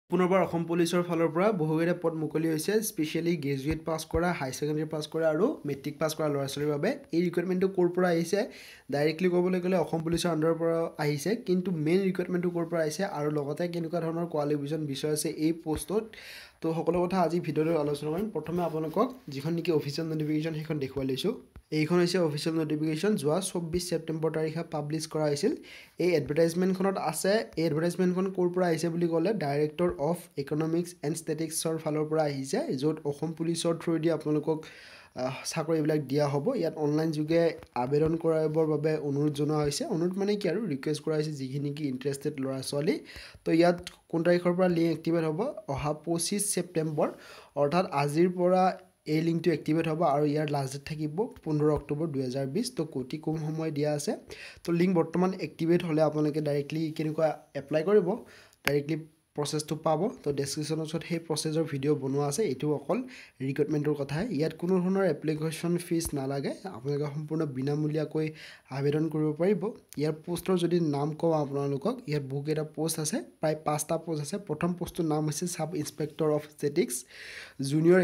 পুনৰবাৰ অসম পুলিচৰ ফালৰ পৰা বহুকেইটা পদ মুকলি হৈছে স্পেচিয়েলি গ্ৰেজুৱেট পাছ কৰা হাই ছেকেণ্ডেৰী পাছ কৰা আৰু মেট্ৰিক পাছ কৰা ল'ৰা ছোৱালীৰ বাবে এই ৰিক্ৰুইটমেণ্টটো ক'ৰ পৰা আহিছে ডাইৰেক্টলি ক'বলৈ গ'লে অসম পুলিচৰ আণ্ডাৰৰ পৰা আহিছে কিন্তু মেইন ৰিক্ৰুইটমেণ্টটো ক'ৰ পৰা আহিছে আৰু লগতে কেনেকুৱা ধৰণৰ কোৱালিফিকেশ্যন বিষয় আছে এই পোষ্টত তো সকলো কথা আজি ভিডিঅ'টোত আলোচনা কৰিম প্ৰথমে আপোনালোকক যিখন নেকি অফিচিয়েল নটিফিকেশ্যন সেইখন দেখুৱাই লৈছোঁ এইখন হৈছে অফিচিয়েল নটিফিকেশ্যন যোৱা 24 ছেপ্টেম্বৰ তাৰিখে পাব্লিছ কৰা হৈছিল এই এডভাৰটাইজমেণ্টখনত আছে এই এডভাৰটাইজমেণ্টখন ক'ৰ পৰা আহিছে বুলি ক'লে ডাইৰেক্টৰ অফ ইকনমিক্স এণ্ড ষ্টেটিক্সৰ ফালৰ পৰা আহিছে য'ত অসম পুলিচৰ থ্ৰুৱেদি আপোনালোকক চাকৰিবিলাক দিয়া হ'ব ইয়াত অনলাইন যোগে আবেদন কৰাবৰ বাবে অনুৰোধ জনোৱা হৈছে অনুৰোধ মানে কি আৰু ৰিকুৱেষ্ট কৰা হৈছে যিখিনি নেকি ইণ্টাৰেষ্টেড ল'ৰা ছোৱালী তো ইয়াত কোন তাৰিখৰ পৰা লিংক এক্টিভেট হ'ব অহা 25 ছেপ্টেম্বৰ অৰ্থাৎ আজিৰ পৰা এই লিংকটো এক্টিভেট হ'ব আৰু ইয়াৰ লাষ্ট ডেট থাকিব 15 অক্টোবৰ 2020 তো অতি কম সময় দিয়া আছে তো লিংক বৰ্তমান এক্টিভেট হ'লে আপোনালোকে ডাইৰেক্টলি কেনেকুৱা এপ্লাই কৰিব ডাইৰেক্টলি প্ৰচেছটো পাব তো ডেছক্ৰিপশ্যনৰ ওচৰত সেই প্ৰচেছৰ ভিডিঅ' বনোৱা আছে এইটো অকল ৰিক্ৰুইটমেণ্টৰ কথাই ইয়াত কোনো ধৰণৰ এপ্লিকেশ্যন ফিজ নালাগে আপোনালোকে সম্পূৰ্ণ বিনামূলীয়াকৈ আবেদন কৰিব পাৰিব ইয়াৰ পোষ্টৰ যদি নাম কওঁ আপোনালোকক ইয়াত বহুকেইটা পোষ্ট আছে প্ৰায় 5টা পোষ্ট আছে প্ৰথম পোষ্টটোৰ নাম হৈছে sub inspector of statistics junior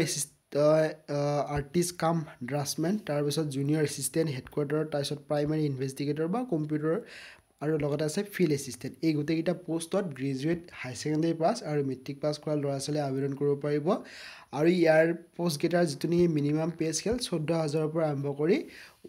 artist cum draftsmen তাৰপিছত জুনিয়ৰ এছিষ্টেণ্ট হেডকোৱাৰ্টাৰ তাৰপিছত প্ৰাইমেৰী ইনভেষ্টিগেটৰ বা কম্পিউটাৰ আৰু লগতে আছে ফিল্ড এছিষ্টেণ্ট এই গোটেইকেইটা পোষ্টত গ্ৰেজুৱেট হাই ছেকেণ্ডেৰী পাছ আৰু মেট্ৰিক পাছ কৰা ল'ৰা ছোৱালীয়ে আবেদন কৰিব পাৰিব আৰু ইয়াৰ পোষ্টকেইটাৰ যিটো নেকি মিনিমাম পে স্কেল 14,000ৰ পৰা আৰম্ভ কৰি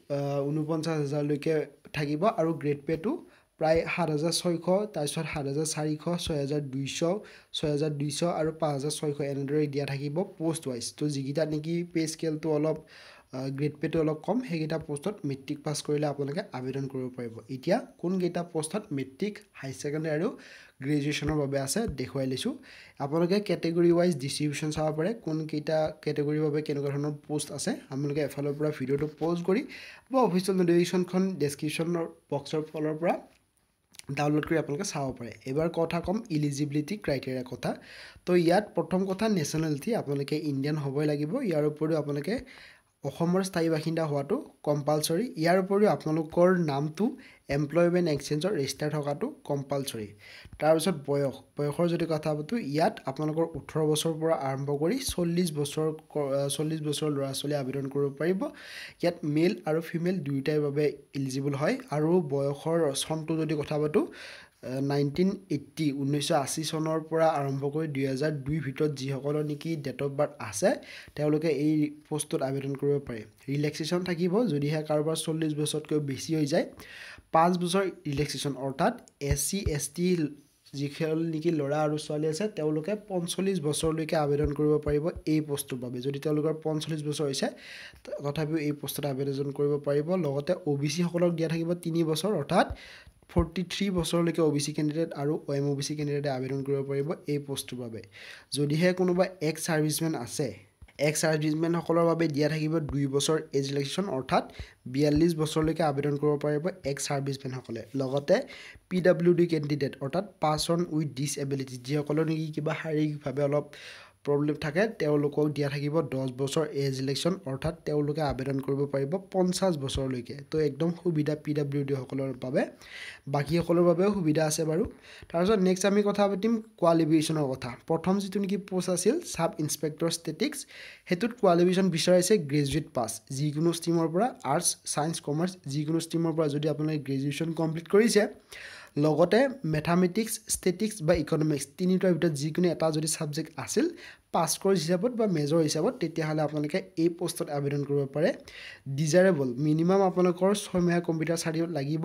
49,000লৈকে থাকিব আৰু গ্ৰেড পেটো প্ৰায় 7,600 তাৰপিছত 7,400 6,200 6,200 আৰু 5,600 এনেদৰে দিয়া থাকিব পোষ্ট ৱাইজ তো যিকেইটা নেকি পে স্কেলটো অলপ গ্ৰেড পেটো অলপ কম সেইকেইটা পোষ্টত মেট্ৰিক পাছ কৰিলে আপোনালোকে আবেদন কৰিব পাৰিব এতিয়া কোনকেইটা পোষ্টত মেট্ৰিক হাই ছেকেণ্ডেৰী আৰু গ্ৰেজুৱেশ্যনৰ বাবে আছে দেখুৱাই লৈছোঁ আপোনালোকে কেটেগৰী ৱাইজ ডিষ্ট্ৰিবিউশ্যন চাব পাৰে কোনকেইটা কেটেগৰীৰ বাবে কেনেকুৱা ধৰণৰ পোষ্ট আছে আপোনালোকে এফালৰ পৰা ভিডিঅ'টো প'জ কৰি বা অফিচিয়েল নটিফিকেশ্যনখন ডেছক্ৰিপশ্যনৰ বক্সৰ ফালৰ পৰা ডাউনলোড কৰি আপোনালোকে চাব পাৰে এবাৰ কথা কম ইলিজিবিলিটি ক্ৰাইটেৰিয়া কথা তো ইয়াত প্ৰথম কথা নেশ্যনেলিটি আপোনালোকে ইণ্ডিয়ান হ'বই লাগিব ইয়াৰ উপৰিও আপোনালোকে অসমৰ স্থায়ী বাসিন্দা হোৱাটো কম্পালচৰি ইয়াৰ উপৰিও আপোনালোকৰ নামটো এমপ্লয়মেণ্ট এক্সচেঞ্জৰ ৰেজিষ্টাৰ থকাটো কম্পালচৰি তাৰপিছত বয়সৰ যদি কথা পাতোঁ ইয়াত আপোনালোকৰ 18 বছৰৰ পৰা আৰম্ভ কৰি 40 বছৰ ল'ৰা ছোৱালী আবেদন কৰিব পাৰিব ইয়াত মেল আৰু ফিমেল দুয়োটাৰ বাবে এলিজিবল হয় আৰু বয়সৰ চনটো যদি কথা পাতোঁ 1980 চনৰ পৰা আৰম্ভ কৰি 2002 ভিতৰত যিসকলৰ নেকি ডেট অফ বাৰ্থ আছে তেওঁলোকে এই পোষ্টত আবেদন কৰিব পাৰে ৰিলেক্সেশ্যন থাকিব যদিহে কাৰোবাৰ 40 বছৰতকৈ বেছি হৈ যায় 5 বছৰ ৰিলেক্সেশ্যন অৰ্থাৎ SC ST যিসকল নেকি ল'ৰা আৰু ছোৱালী আছে তেওঁলোকে 45 বছৰলৈকে আবেদন কৰিব পাৰিব এই পোষ্টৰ বাবে যদি তেওঁলোকৰ 45 বছৰ হৈছে তথাপিও এই পোষ্টত আবেদন কৰিব পাৰিব লগতে OBC সকলক দিয়া থাকিব 3 বছৰ অৰ্থাৎ 43 বছৰলৈকে OBC কেণ্ডিডেট আৰু OMOBC কেণ্ডিডেটে আবেদন কৰিব পাৰিব এই পোষ্টৰ বাবে যদিহে কোনোবা এক্স সাৰ্ভিসমেন আছে এক্স সাৰ্ভিসমেনসকলৰ বাবে দিয়া থাকিব 2 বছৰ এজ ৰিলেক্সেশ্যন অৰ্থাৎ 42 বছৰলৈকে আবেদন কৰিব পাৰিব এক্স সাৰ্ভিসমেনসকলে লগতে PWD কেণ্ডিডেট অৰ্থাৎ পাৰ্চন উইথ ডিসএবিলিটি যিসকলৰ নেকি কিবা শাৰীৰিকভাৱে অলপ প্ৰব্লেম থাকে তেওঁলোকক দিয়া থাকিব 10 বছৰ এজ ৰিলেক্সেশ্যন অৰ্থাৎ তেওঁলোকে আবেদন কৰিব পাৰিব 50 বছৰলৈকে তো একদম সুবিধা PWD সকলৰ বাবে বাকীসকলৰ বাবেও সুবিধা আছে বাৰু তাৰপিছত নেক্সট আমি কথা পাতিম কোৱালিফিকেশ্যনৰ কথা প্ৰথম যিটো নেকি পোষ্ট আছিল সাব ইনস্পেক্টৰ ষ্টেটিক্স হেতুত কোৱালিফিকেশ্যন বিচাৰিছে গ্ৰেজুৱেট পাছ যিকোনো ষ্ট্ৰীমৰ পৰা আৰ্টছ সায়েন্স কমাৰ্চ যিকোনো ষ্ট্ৰীমৰ পৰা যদি আপোনালোকে গ্ৰেজুৱেশ্যন কমপ্লিট কৰিছে লগতে মেথামেটিক্স ষ্টেটিক্স বা ইকনমিক্স তিনিটাৰ ভিতৰত যিকোনো এটা যদি সাবজেক্ট আছিল পাছ কোৰ্ছ হিচাপত বা মেজৰ হিচাপত তেতিয়াহ'লে আপোনালোকে এই পোষ্টত আবেদন কৰিব পাৰে ডিজায়াৰেবল মিনিমাম আপোনালোকৰ 6 মাহ কম্পিউটাৰ চাৰ্টিফিকেট লাগিব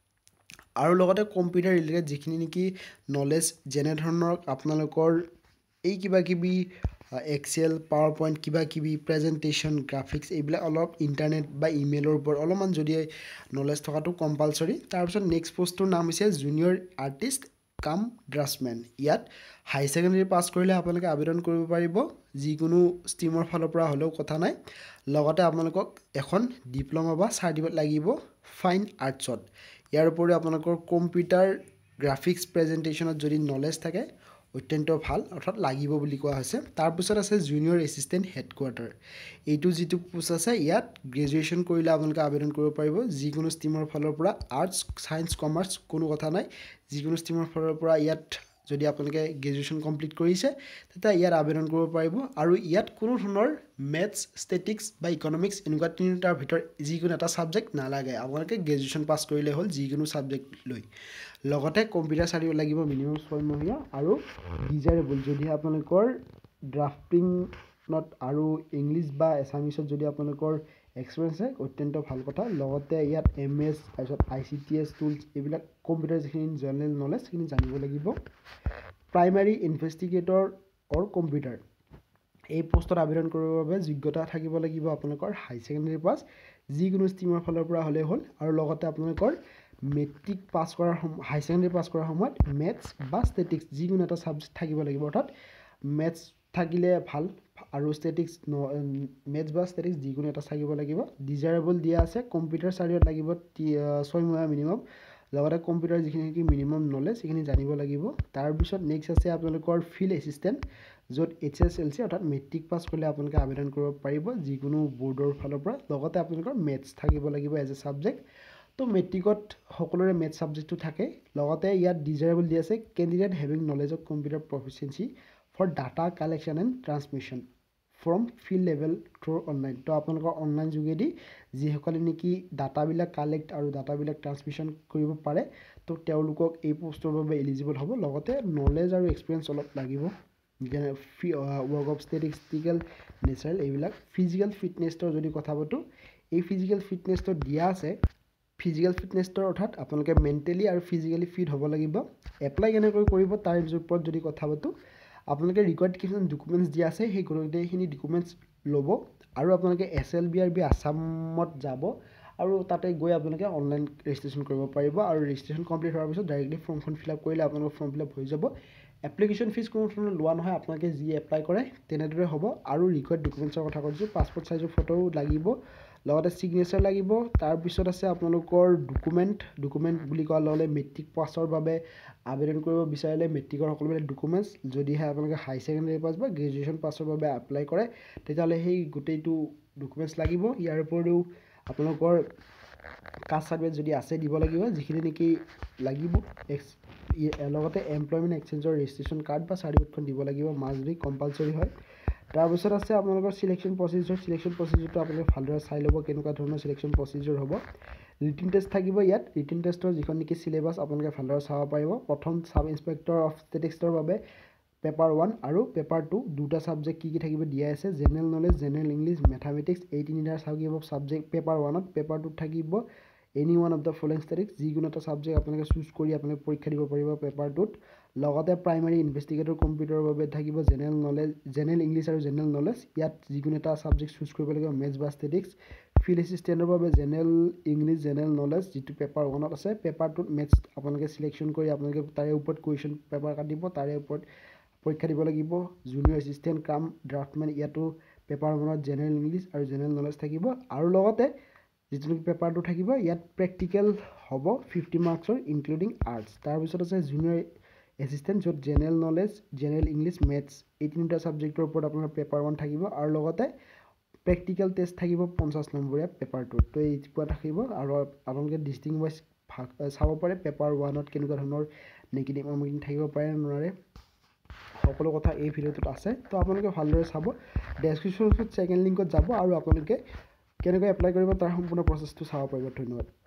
আৰু লগতে কম্পিউটাৰ ৰিলেটেড যিখিনি নেকি নলেজ যেনে ধৰণৰ আপোনালোকৰ এই কিবাকিবি এক্সেল পাৱাৰ পইণ্ট কিবাকিবি প্ৰেজেণ্টেশ্যন গ্ৰাফিক্স এইবিলাক অলপ ইণ্টাৰনেট বা ইমেইলৰ ওপৰত অলপমান যদি নলেজ থকাটো কম্পালচৰি তাৰপিছত নেক্সট পোষ্টটোৰ নাম হৈছে জুনিয়ৰ আৰ্টিষ্ট কাম ড্ৰাফ্টমেন ইয়াত হাই ছেকেণ্ডেৰী পাছ কৰিলে আপোনালোকে আবেদন কৰিব পাৰিব যিকোনো ষ্ট্ৰীমৰ ফালৰ পৰা হ'লেও কথা নাই লগতে আপোনালোকক এখন ডিপ্ল'মা বা চাৰ্টিফিকেট লাগিব ফাইন আৰ্টছত ইয়াৰ উপৰিও আপোনালোকৰ কম্পিউটাৰ গ্ৰাফিক্স প্ৰেজেণ্টেশ্যনত যদি নলেজ থাকে অত্যন্ত ভাল অৰ্থাৎ লাগিব বুলি কোৱা হৈছে তাৰপিছত আছে জুনিয়ৰ এছিষ্টেণ্ট হেডকোৱাৰ্টাৰ এইটো যিটো পোষ্ট আছে ইয়াত গ্ৰেজুৱেশ্যন কৰিলে আপোনালোকে আবেদন কৰিব পাৰিব যিকোনো ষ্ট্ৰীমৰ ফালৰ পৰা আৰ্টছ সায়েন্স কমাৰ্চ কোনো কথা নাই যিকোনো ষ্ট্ৰীমৰ ফালৰ পৰা ইয়াত যদি আপোনালোকে গ্ৰেজুৱেশ্যন কমপ্লিট কৰিছে তেতিয়া ইয়াত আবেদন কৰিব পাৰিব আৰু ইয়াত কোনো ধৰণৰ মেথছ ষ্টেটিক্স বা ইকনমিক্স এনেকুৱা তিনিটাৰ ভিতৰত যিকোনো এটা ছাবজেক্ট নালাগে আপোনালোকে গ্ৰেজুৱেশ্যন পাছ কৰিলে হ'ল যিকোনো ছাবজেক্ট লৈ লগতে কম্পিউটাৰ চাৰ্টিফিকেট লাগিব মিনিমাম 6 মহীয়া আৰু ডিজাইৰেবল যদিহে আপোনালোকৰ ড্ৰাফটিঙত আৰু ইংলিছ বা এছামিছত যদি আপোনালোকৰ এক্সপিৰিয়েঞ্চ আছে অত্যন্ত ভাল কথা লগতে ইয়াত MS তাৰপিছত ICTS টুলছ এইবিলাক কম্পিউটাৰ যিখিনি জেনেৰেল নলেজ সেইখিনি জানিব লাগিব প্ৰাইমাৰী ইনভেষ্টিগেটৰ অৰ কম্পিউটাৰ এই পোষ্টত আবেদন কৰিবৰ বাবে যোগ্যতা থাকিব লাগিব আপোনালোকৰ হাই ছেকেণ্ডেৰী পাছ যিকোনো ষ্ট্ৰীমৰ ফালৰ পৰা হ'লে হ'ল আৰু লগতে আপোনালোকৰ মেট্ৰিক পাছ কৰাৰ হাই ছেকেণ্ডেৰী পাছ কৰাৰ সময়ত মেথছ বা ষ্টেটিক্স যিকোনো এটা ছাবজেক্ট থাকিব লাগিব অৰ্থাৎ মেথছ থাকিলে ভাল আৰু ষ্টেটিক্স মেথছ বা ষ্টেটিক্স যিকোনো এটা থাকিব লাগিব ডিজাইৰেবল দিয়া আছে কম্পিউটাৰ চাৰ্টিফিকেট লাগিব 6 মহীয়া মিনিমাম লগতে কম্পিউটাৰ যিখিনি মিনিমাম নলেজ সেইখিনি জানিব লাগিব তাৰপিছত নেক্সট আছে আপোনালোকৰ ফিল্ড এছিষ্টেণ্ট য'ত HSLC অৰ্থাৎ মেট্ৰিক পাছ কৰিলে আপোনালোকে আবেদন কৰিব পাৰিব যিকোনো বৰ্ডৰ ফালৰ পৰা লগতে আপোনালোকৰ মেথছ থাকিব লাগিব এজ এ ছাবজেক্ট তো মেট্ৰিকত সকলোৰে মেথছ ছাবজেক্টটো থাকে লগতে ইয়াত ডিজাইৰেবল দিয়া আছে candidate having knowledge of computer proficiency for data collection and transmission from field level through online তো আপোনালোকৰ অনলাইন যোগেদি যিসকলে নেকি ডাটাবিলাক কালেক্ট আৰু ডাটাবিলাক ট্ৰান্সমিশ্যন কৰিব পাৰে তো তেওঁলোকক এই পোষ্টৰ বাবে এলিজিবল হ'ব লগতে নলেজ আৰু এক্সপিৰিয়েঞ্চ অলপ লাগিব যেনে ৱৰ্ক অফ ষ্টেটিষ্টিকেল নেচাৰেল এইবিলাক ফিজিকেল ফিটনেছৰ যদি কথা পাতোঁ এই ফিজিকেল ফিটনেছটো দিয়া আছে ফিজিকেল ফিটনেছৰ অৰ্থাৎ আপোনালোকে মেণ্টেলি আৰু ফিজিকেলি ফিট হ'ব লাগিব এপ্লাই কেনেকৈ কৰিব তাৰ ওপৰত যদি কথা পাতোঁ আপোনালোকে ৰিকোৱাৰ্ড কিছুমান ডকুমেণ্টছ দিয়া আছে সেই গোটেইখিনি ডকুমেণ্টছ ল'ব আৰু আপোনালোকে SLBRB আছামত যাব আৰু তাতে গৈ আপোনালোকে অনলাইন ৰেজিষ্ট্ৰেশ্যন কৰিব পাৰিব আৰু ৰেজিষ্ট্ৰেশ্যন কমপ্লিট হোৱাৰ পিছত ডাইৰেক্টলি ফৰ্মখন ফিল আপ কৰিলে আপোনালোকৰ ফৰ্ম ফিল আপ হৈ যাব এপ্লিকেশ্যন ফিজ কোনো ধৰণৰ লোৱা নহয় আপোনালোকে যি এপ্লাই কৰে তেনেদৰে হ'ব আৰু ৰিকোৱাৰ্ড ডকুমেণ্টছৰ কথা কৈছোঁ পাছপৰ্ট চাইজৰ ফটো লাগিব লগতে ছিগনেচাৰ লাগিব তাৰপিছত আছে আপোনালোকৰ ডকুমেণ্ট বুলি কোৱাৰ লগে মেট্ৰিক পাছৰ বাবে আবেদন কৰিব বিচাৰিলে মেট্ৰিকৰ সকলোবিলাক ডকুমেণ্টছ যদিহে আপোনালোকে হাই ছেকেণ্ডেৰী পাছ বা গ্ৰেজুৱেশ্যন পাছৰ বাবে এপ্লাই কৰে তেতিয়াহ'লে সেই গোটেইটো ডকুমেণ্টছ লাগিব ইয়াৰ উপৰিও আপোনালোকৰ কাষ্ট চাৰ্টিফিকেট যদি আছে দিব লাগিব যিখিনি নেকি লাগিব লগতে এমপ্লয়মেণ্ট এক্সচেঞ্জৰ ৰেজিষ্ট্ৰেশ্যন কাৰ্ড বা চাৰ্টিফিকেটখন দিব লাগিব মাষ্ট বি কম্পালচৰি হয় তাৰপিছত আছে আপোনালোকৰ চিলেকশ্যন প্ৰচিডিউৰটো আপোনালোকে ভালদৰে চাই ল'ব কেনেকুৱা ধৰণৰ চিলেকশ্যন প্ৰচিডিউৰ হ'ব ৰিটিন টেষ্ট থাকিব ইয়াত ৰিটিন টেষ্টৰ যিখন নেকি চিলেবাছ আপোনালোকে ভালদৰে চাব পাৰিব প্ৰথম ছাব ইনস্পেক্টৰ অফ ষ্টেটিক্সৰ বাবে পেপাৰ 1 আৰু পেপাৰ 2 দুটা ছাবজেক্ট কি থাকিব দিয়া আছে general knowledge general English mathematics এই তিনিটা থাকিব ছাবজেক্ট পেপাৰ 1ত পেপাৰ 2ত থাকিব any one of the following statics যিকোনো এটা ছাবজেক্ট আপোনালোকে চুজ কৰি আপোনালোকে পৰীক্ষা দিব পাৰিব পেপাৰ 2ত লগতে প্ৰাইমাৰী ইনভেষ্টিগেটৰ কম্পিউটাৰৰ বাবে থাকিব জেনেৰেল ইংলিছ আৰু জেনেৰেল নলেজ ইয়াত যিকোনো এটা ছাবজেক্ট চুজ কৰিব লাগিব মেথছ বা ষ্টেটিক্স ফিল্ড এছিষ্টেণ্টৰ বাবে জেনেৰেল ইংলিছ জেনেৰেল নলেজ যিটো পেপাৰ 1ত আছে পেপাৰ 2ত মেথছ আপোনালোকে চিলেকশ্যন কৰি আপোনালোকে তাৰে ওপৰত কুৱেশ্যন পেপাৰ কাটিব তাৰে ওপৰত পৰীক্ষা দিব লাগিব জুনিয়ৰ এছিষ্টেণ্ট কাম ড্ৰাফটমেন ইয়াতো পেপাৰ 1ত জেনেৰেল ইংলিছ আৰু জেনেৰেল নলেজ থাকিব আৰু লগতে যিটো পেপাৰ 2 থাকিব ইয়াত প্ৰেক্টিকেল হ'ব 50 মাৰ্কছৰ ইনক্লুডিং আৰ্টছ তাৰপিছত আছে জুনিয়ৰ এছিষ্টেণ্ট য'ত general knowledge general English maths এই তিনিটা ছাবজেক্টৰ ওপৰত আপোনাৰ পেপাৰ 1 থাকিব আৰু লগতে প্ৰেক্টিকেল টেষ্ট থাকিব 50 নম্বৰীয়া পেপাৰ 2 তো এই থাকিব আৰু আপোনালোকে ডিষ্টিং ৱাইজ চাব পাৰে পেপাৰ 1ত কেনেকুৱা ধৰণৰ নেগেটিভ মাৰ্কিং থাকিব পাৰে নোৱাৰে সকলো কথা এই ভিডিঅ'টোত আছে তো আপোনালোকে ভালদৰে চাব ডেছক্ৰিপশ্যনত ছেকেণ্ড লিংকত যাব আৰু আপোনালোকে কেনেকৈ এপ্লাই কৰিব তাৰ সম্পূৰ্ণ প্ৰচেছটো চাব পাৰিব ধন্যবাদ